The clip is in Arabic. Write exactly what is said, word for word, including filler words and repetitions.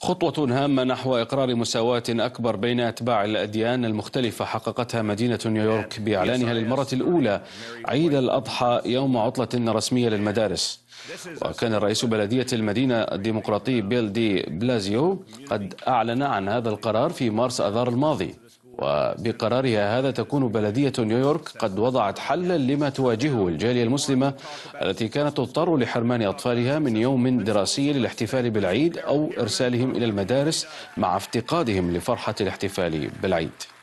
خطوة هامة نحو إقرار مساواة أكبر بين أتباع الأديان المختلفة حققتها مدينة نيويورك بإعلانها للمرة الأولى عيد الأضحى يوم عطلة رسمية للمدارس. وكان رئيس بلدية المدينة الديمقراطي بيل دي بلازيو قد أعلن عن هذا القرار في مارس آذار الماضي، وبقرارها هذا تكون بلدية نيويورك قد وضعت حلا لما تواجهه الجالية المسلمة التي كانت تضطر لحرمان أطفالها من يوم دراسي للاحتفال بالعيد أو إرسالهم إلى المدارس مع افتقادهم لفرحة الاحتفال بالعيد.